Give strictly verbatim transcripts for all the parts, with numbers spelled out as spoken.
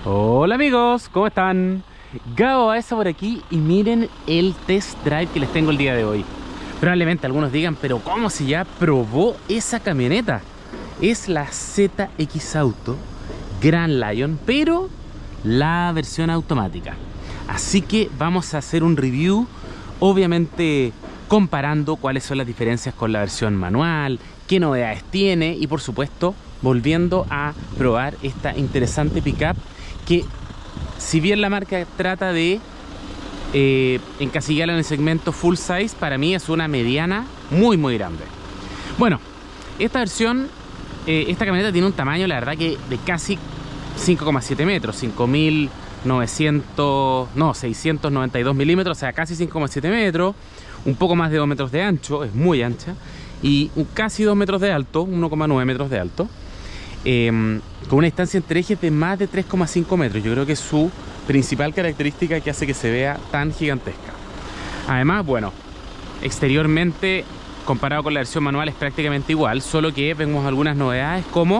Hola amigos, ¿cómo están? Gabo Baeza por aquí y miren el test drive que les tengo el día de hoy. Probablemente algunos digan, pero ¿cómo si ya probó esa camioneta? Es la Z X Auto Grand Lion, pero la versión automática. Así que vamos a hacer un review, obviamente comparando cuáles son las diferencias con la versión manual, qué novedades tiene y por supuesto volviendo a probar esta interesante pickup que, si bien la marca trata de eh, encasillarla en el segmento full size, para mí es una mediana muy muy grande. Bueno, esta versión, eh, esta camioneta tiene un tamaño, la verdad, que de casi cinco coma siete metros, cinco mil novecientos, no, seiscientos noventa y dos milímetros, o sea, casi cinco coma siete metros, un poco más de dos metros de ancho, es muy ancha, y casi dos metros de alto, uno coma nueve metros de alto. Eh, con una distancia entre ejes de más de tres coma cinco metros. Yo creo que es su principal característica que hace que se vea tan gigantesca. Además, bueno, exteriormente comparado con la versión manual es prácticamente igual, solo que vemos algunas novedades como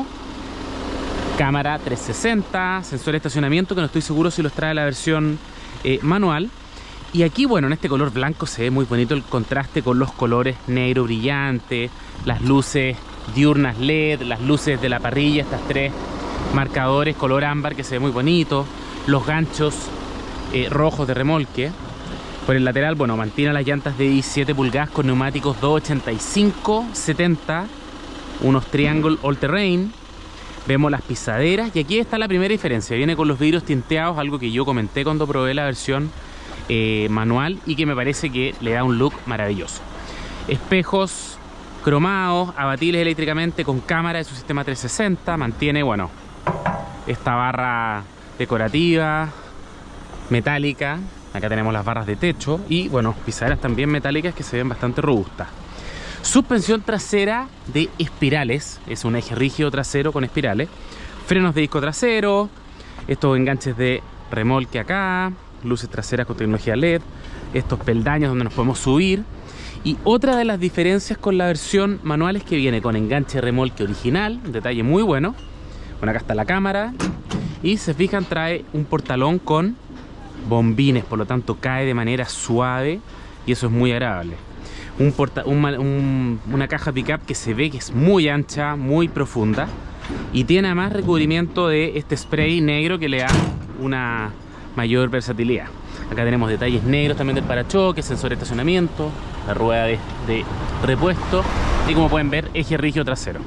cámara trescientos sesenta, sensor de estacionamiento, que no estoy seguro si los trae la versión eh, manual. Y aquí, bueno, en este color blanco se ve muy bonito el contraste con los colores negro brillante, las luces diurnas L E D, las luces de la parrilla, estas tres marcadores color ámbar que se ve muy bonito, los ganchos eh, rojos de remolque. Por el lateral, bueno, mantiene las llantas de diecisiete pulgadas con neumáticos dos ochenta y cinco setenta, unos Triangle All Terrain. Vemos las pisaderas y aquí está la primera diferencia, viene con los vidrios tinteados, algo que yo comenté cuando probé la versión eh, manual y que me parece que le da un look maravilloso. Espejos cromados, abatibles eléctricamente con cámara de su sistema trescientos sesenta, mantiene, bueno, esta barra decorativa metálica. Acá tenemos las barras de techo y, bueno, pisaderas también metálicas que se ven bastante robustas. Suspensión trasera de espirales, es un eje rígido trasero con espirales, frenos de disco trasero, estos enganches de remolque acá, luces traseras con tecnología L E D, estos peldaños donde nos podemos subir. Y otra de las diferencias con la versión manual es que viene con enganche remolque original, un detalle muy bueno. Bueno, acá está la cámara y, se fijan, trae un portalón con bombines, por lo tanto cae de manera suave y eso es muy agradable. Un porta un, un, una caja pickup que se ve que es muy ancha, muy profunda y tiene además recubrimiento de este spray negro que le da una mayor versatilidad. Acá tenemos detalles negros también del parachoques, sensor de estacionamiento, la rueda de, de repuesto y, como pueden ver, eje rígido trasero.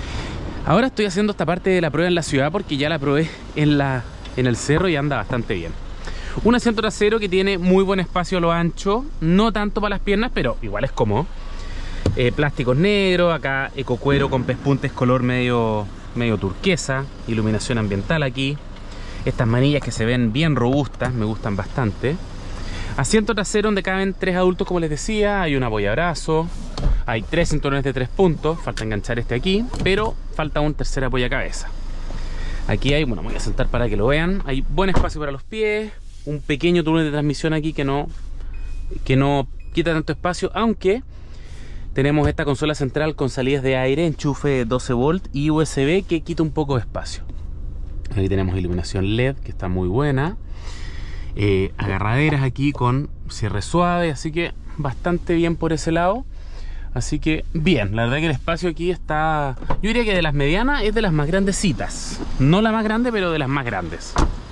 Ahora estoy haciendo esta parte de la prueba en la ciudad porque ya la probé en, la, en el cerro y anda bastante bien. Un asiento trasero que tiene muy buen espacio a lo ancho, no tanto para las piernas, pero igual es cómodo. Eh, plásticos negros, acá ecocuero con pespuntes color medio, medio turquesa, iluminación ambiental aquí. Estas manillas que se ven bien robustas, me gustan bastante. Asiento trasero donde caben tres adultos, como les decía. Hay un apoyabrazo, hay tres cinturones de tres puntos. Falta enganchar este aquí, pero falta un tercer apoyacabeza. Aquí hay, bueno, me voy a sentar para que lo vean. Hay buen espacio para los pies. Un pequeño túnel de transmisión aquí que no, que no quita tanto espacio, aunque tenemos esta consola central con salidas de aire, enchufe doce volt y U S B que quita un poco de espacio. Aquí tenemos iluminación L E D que está muy buena, eh, agarraderas aquí con cierre suave, así que bastante bien por ese lado. Así que bien, la verdad que el espacio aquí está, yo diría que de las medianas es de las más grandecitas, no la más grande, pero de las más grandes.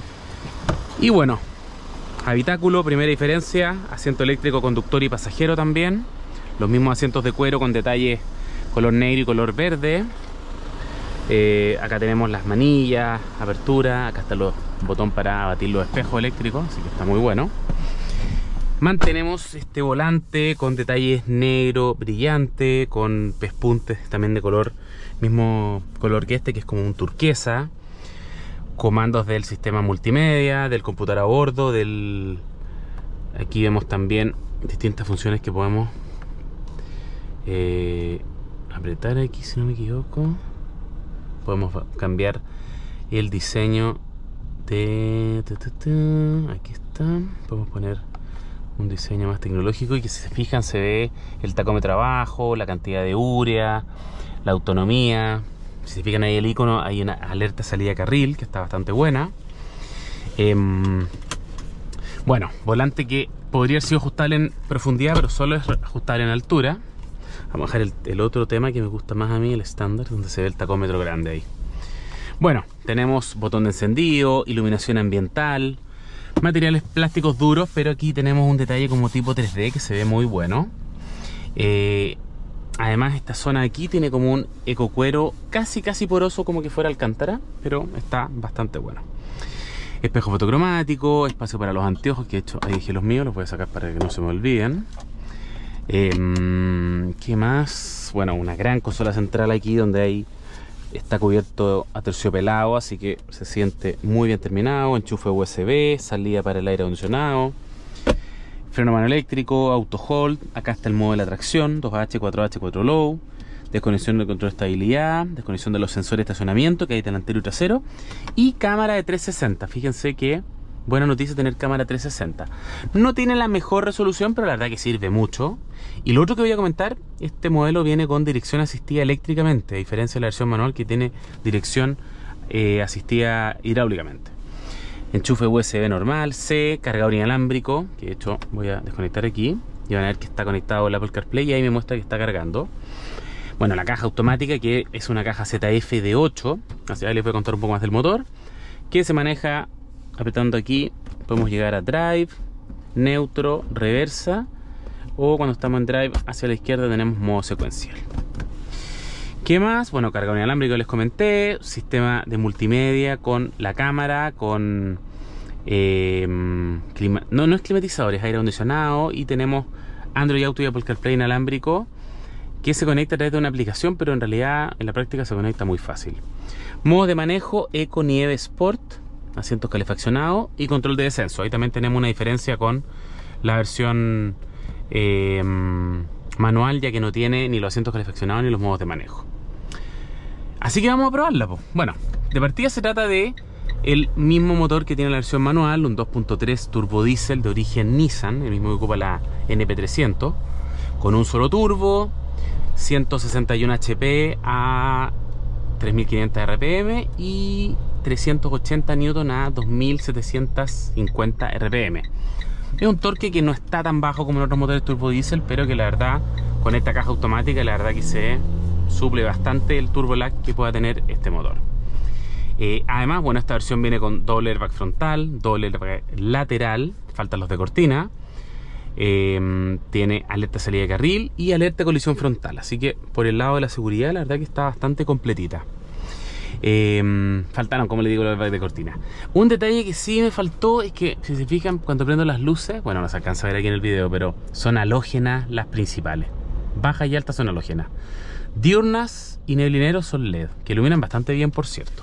Y bueno, habitáculo, primera diferencia, asiento eléctrico conductor y pasajero también, los mismos asientos de cuero con detalles color negro y color verde. Eh, acá tenemos las manillas, apertura, acá está el botón para abatir los espejos eléctricos, así que está muy bueno. Mantenemos este volante con detalles negro brillante, con pespuntes también de color, mismo color que este, que es como un turquesa. Comandos del sistema multimedia, del computador a bordo, del... Aquí vemos también distintas funciones que podemos eh, apretar aquí, si no me equivoco. Podemos cambiar el diseño de... Aquí está. Podemos poner un diseño más tecnológico y que, si se fijan, se ve el tacómetro abajo, la cantidad de urea, la autonomía. Si se fijan ahí el icono, hay una alerta salida de carril que está bastante buena. Eh, bueno, volante que podría haber sido ajustable en profundidad, pero solo es ajustable en altura. Vamos a dejar el, el otro tema que me gusta más a mí, el estándar, donde se ve el tacómetro grande ahí. Bueno, tenemos botón de encendido, iluminación ambiental, materiales plásticos duros, pero aquí tenemos un detalle como tipo tres D que se ve muy bueno. Eh, además, esta zona de aquí tiene como un ecocuero casi casi poroso, como que fuera alcántara, pero está bastante bueno. Espejo fotocromático, espacio para los anteojos, que de hecho ahí dejé los míos, los voy a sacar para que no se me olviden. Eh, ¿Qué más? Bueno, una gran consola central aquí donde hay, está cubierto a terciopelado, así que se siente muy bien terminado. Enchufe U S B, salida para el aire acondicionado, freno a mano eléctrico, auto hold. Acá está el modo de la tracción, dos H, cuatro H, cuatro low. Desconexión del control de estabilidad, desconexión de los sensores de estacionamiento que hay delantero y trasero, y cámara de trescientos sesenta. Fíjense que buena noticia tener cámara trescientos sesenta. No tiene la mejor resolución, pero la verdad que sirve mucho. Y lo otro que voy a comentar, este modelo viene con dirección asistida eléctricamente, a diferencia de la versión manual que tiene dirección eh, asistida hidráulicamente. Enchufe U S B normal, C, cargador inalámbrico, que de hecho voy a desconectar aquí y van a ver que está conectado el Apple CarPlay y ahí me muestra que está cargando. Bueno, la caja automática, que es una caja Z F de ocho, así que les voy a contar un poco más del motor, que se maneja apretando aquí. Podemos llegar a drive, neutro, reversa, o cuando estamos en drive hacia la izquierda tenemos modo secuencial. ¿Qué más? Bueno, cargador inalámbrico les comenté, sistema de multimedia con la cámara, con eh, clima, no, no es climatizador, es aire acondicionado, y tenemos Android Auto y Apple CarPlay inalámbrico, que se conecta a través de una aplicación, pero en realidad en la práctica se conecta muy fácil. Modo de manejo Eco Nieve Sport, asientos calefaccionados y control de descenso. Ahí también tenemos una diferencia con la versión eh, manual, ya que no tiene ni los asientos calefaccionados ni los modos de manejo. Así que vamos a probarla, po. Bueno, de partida se trata de el mismo motor que tiene la versión manual, un dos punto tres turbo diésel de origen Nissan, el mismo que ocupa la N P trescientos, con un solo turbo, ciento sesenta y uno H P a tres mil quinientos R P M y trescientos ochenta newton a dos mil setecientos cincuenta R P M. Es un torque que no está tan bajo como en otros motores turbo diésel, pero que la verdad, con esta caja automática, la verdad que se suple bastante el turbo lag que pueda tener este motor. Eh, además, bueno, esta versión viene con doble airbag frontal, doble airbag lateral, faltan los de cortina. Eh, tiene alerta salida de carril y alerta de colisión frontal, así que por el lado de la seguridad la verdad que está bastante completita. Eh, faltaron, como les digo, los airbags de cortina. Un detalle que sí me faltó es que, si se fijan, cuando prendo las luces, bueno, no se alcanza a ver aquí en el video, pero son halógenas las principales, bajas y altas son halógenas. Diurnas y neblineros son L E D, que iluminan bastante bien, por cierto.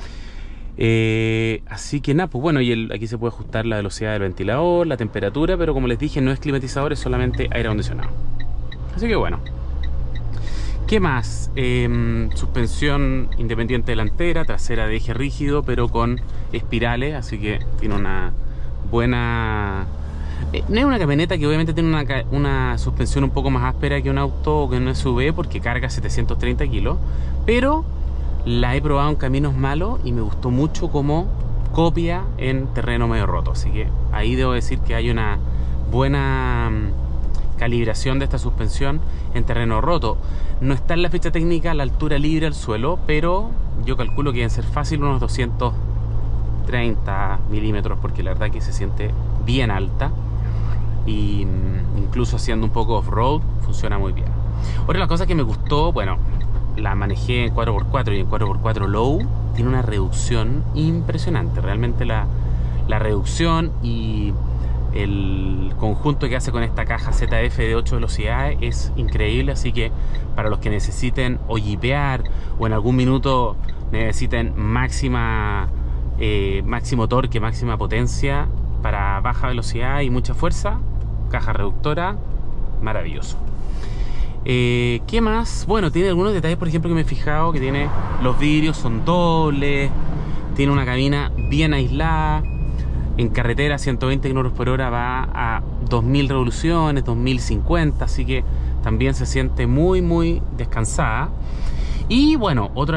Eh, así que nada, pues bueno, y el, aquí se puede ajustar la velocidad del ventilador, la temperatura, pero como les dije, no es climatizador, es solamente aire acondicionado. Así que bueno. ¿Qué más? Eh, suspensión independiente delantera, trasera de eje rígido, pero con espirales, así que tiene una buena... Eh, no es una camioneta que obviamente tiene una, una suspensión un poco más áspera que un auto o que un S U V, porque carga setecientos treinta kilos, pero la he probado en caminos malos y me gustó mucho como copia en terreno medio roto, así que ahí debo decir que hay una buena calibración de esta suspensión en terreno roto. No está en la ficha técnica la altura libre al suelo, pero yo calculo que deben ser fácil unos doscientos treinta milímetros, porque la verdad que se siente bien alta, y incluso haciendo un poco off-road funciona muy bien. Otra de las cosas que me gustó, bueno, la manejé en cuatro por cuatro y en cuatro por cuatro low, tiene una reducción impresionante. Realmente la, la reducción y el conjunto que hace con esta caja Z F de ocho velocidades es increíble, así que para los que necesiten o jipear o en algún minuto necesiten máxima eh, máximo torque, máxima potencia para baja velocidad y mucha fuerza, caja reductora, maravilloso. Eh, ¿Qué más? Bueno, tiene algunos detalles, por ejemplo, que me he fijado, que tiene los vidrios son dobles, tiene una cabina bien aislada. En carretera ciento veinte kilómetros por hora va a dos mil revoluciones, dos mil cincuenta, así que también se siente muy muy descansada. Y bueno, otro de los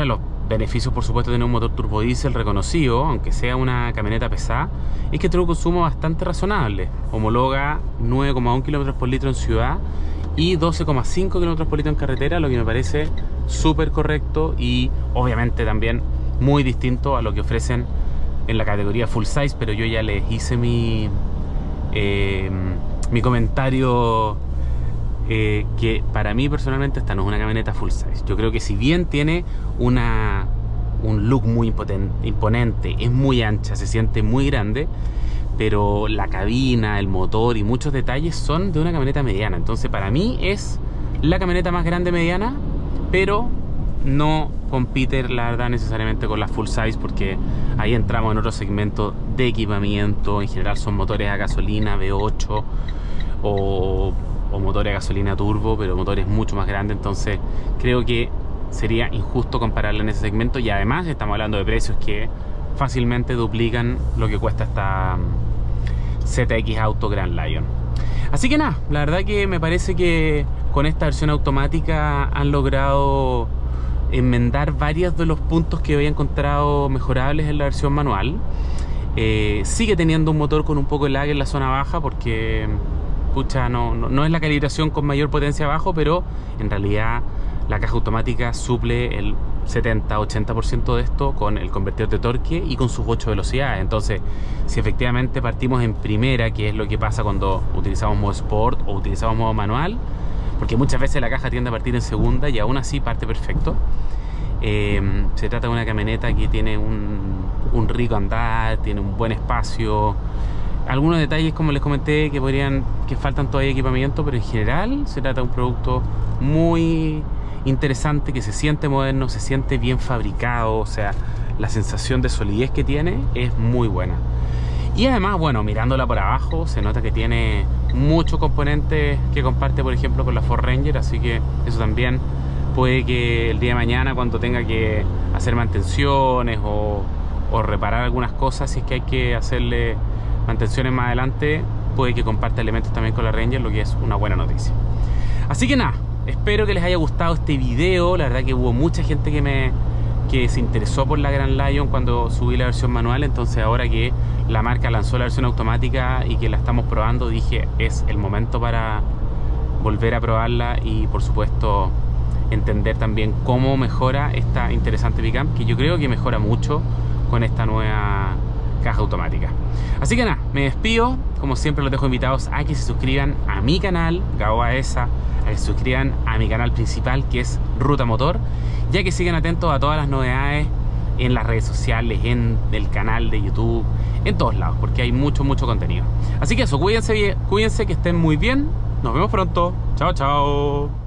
beneficios, por supuesto, de tener un motor turbodiesel reconocido, aunque sea una camioneta pesada, es que tiene un consumo bastante razonable. Homologa nueve coma uno kilómetros por litro en ciudad y doce coma cinco kilómetros por litro en carretera, lo que me parece súper correcto y obviamente también muy distinto a lo que ofrecen en la categoría full size, pero yo ya les hice mi, eh, mi comentario eh, que para mí personalmente esta no es una camioneta full size. Yo creo que si bien tiene una, un look muy imponente, es muy ancha, se siente muy grande, pero la cabina, el motor y muchos detalles son de una camioneta mediana. Entonces para mí es la camioneta más grande mediana, pero no compite, la verdad, necesariamente con la full size, porque ahí entramos en otro segmento de equipamiento. En general son motores a gasolina V ocho o, o motores a gasolina turbo, pero motores mucho más grandes. Entonces creo que sería injusto compararla en ese segmento, y además estamos hablando de precios que fácilmente duplican lo que cuesta esta Z X Auto Grand Lion. Así que nada, la verdad que me parece que con esta versión automática han logrado enmendar varios de los puntos que había encontrado mejorables en la versión manual. Eh, sigue teniendo un motor con un poco de lag en la zona baja, porque pucha, no, no, no es la calibración con mayor potencia abajo, pero en realidad la caja automática suple el setenta a ochenta por ciento de esto con el convertidor de torque y con sus ocho velocidades. Entonces, si efectivamente partimos en primera, que es lo que pasa cuando utilizamos modo Sport o utilizamos modo manual, porque muchas veces la caja tiende a partir en segunda y aún así parte perfecto. Eh, se trata de una camioneta que tiene un, un rico andar, tiene un buen espacio, algunos detalles, como les comenté, que podrían, que faltan todavía equipamiento, pero en general se trata de un producto muy interesante, que se siente moderno, se siente bien fabricado. O sea, la sensación de solidez que tiene es muy buena. Y además, bueno, mirándola por abajo se nota que tiene muchos componentes que comparte, por ejemplo, con la Ford Ranger, así que eso también puede que el día de mañana, cuando tenga que hacer mantenciones o, o reparar algunas cosas, si es que hay que hacerle mantenciones más adelante, puede que comparta elementos también con la Ranger, lo que es una buena noticia. Así que nada, espero que les haya gustado este video. La verdad que hubo mucha gente que me que se interesó por la Grand Lion cuando subí la versión manual, entonces ahora que la marca lanzó la versión automática y que la estamos probando, dije, es el momento para volver a probarla y por supuesto entender también cómo mejora esta interesante pickup, que yo creo que mejora mucho con esta nueva caja automática. Así que nada, me despido. Como siempre los dejo invitados a que se suscriban a mi canal Gabo Baeza, a que se suscriban a mi canal principal, que es Ruta Motor, ya que sigan atentos a todas las novedades en las redes sociales, en el canal de YouTube, en todos lados, porque hay mucho, mucho contenido. Así que eso, cuídense, cuídense, que estén muy bien. Nos vemos pronto. Chao, chao.